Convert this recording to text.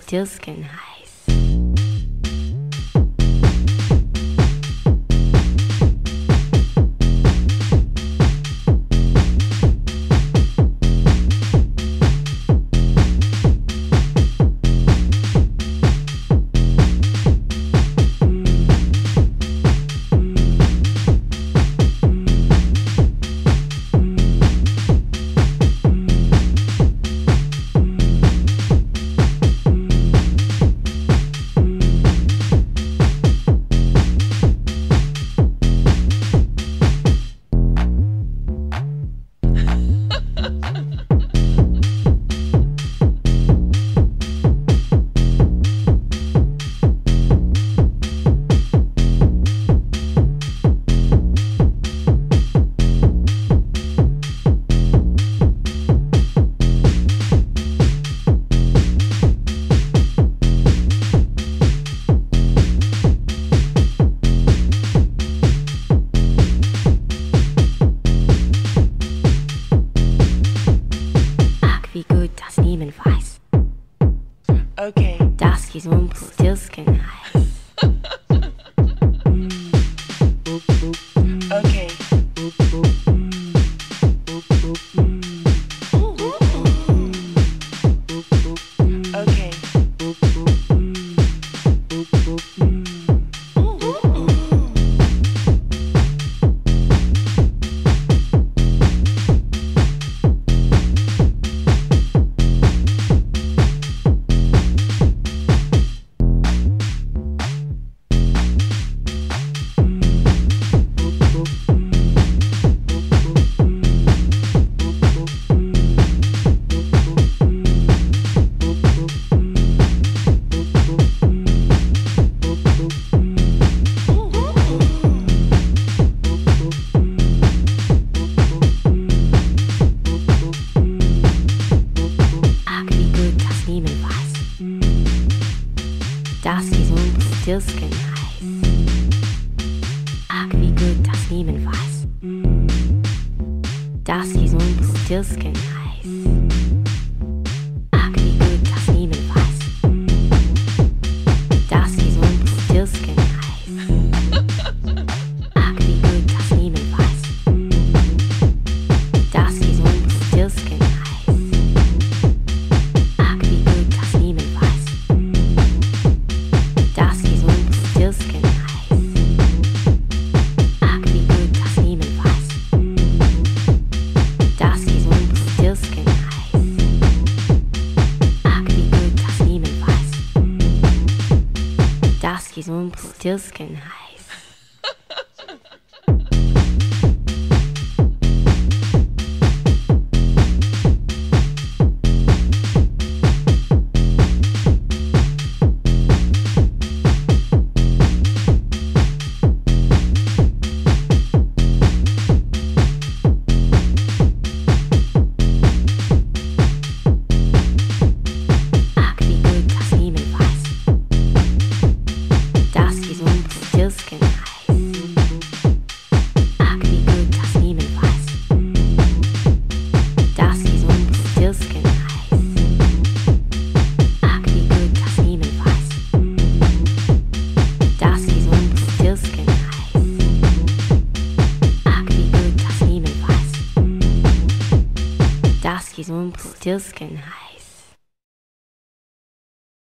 Rumpelstilzchen heiß. Wie gut das niemand weiß. Okay. Das ist Rumpelstilzchen heiß. Okay. Okay. Das ist Rumpelstilzchen heiß. Ach, wie gut das niemand weiß. Das ist Rumpelstilzchen heiß. Ach, wie gut das niemand weiß. Das ist Rumpelstilzchen heiß. Ach, wie gut das niemand weiß. Das ist Rumpelstilzchen heiß. Ach, wie gut das niemand weiß. Das ist Rumpelstilzchen heiß. Ach, wie gut das niemand weiß. Das ist Rumpelstilzchen heiß. Ach, wie gut das niemand weiß. Das ist Rumpelstilzchen heiß. Rumpelstilzchen heiß. Ach, wie gut das niemand weiß. Das ist Rumpelstilzchen heiß. Ach, wie gut das niemand weiß. Das ist Rumpelstilzchen heiß. Ach, wie gut das niemand weiß. Das ist Rumpelstilzchen heiß.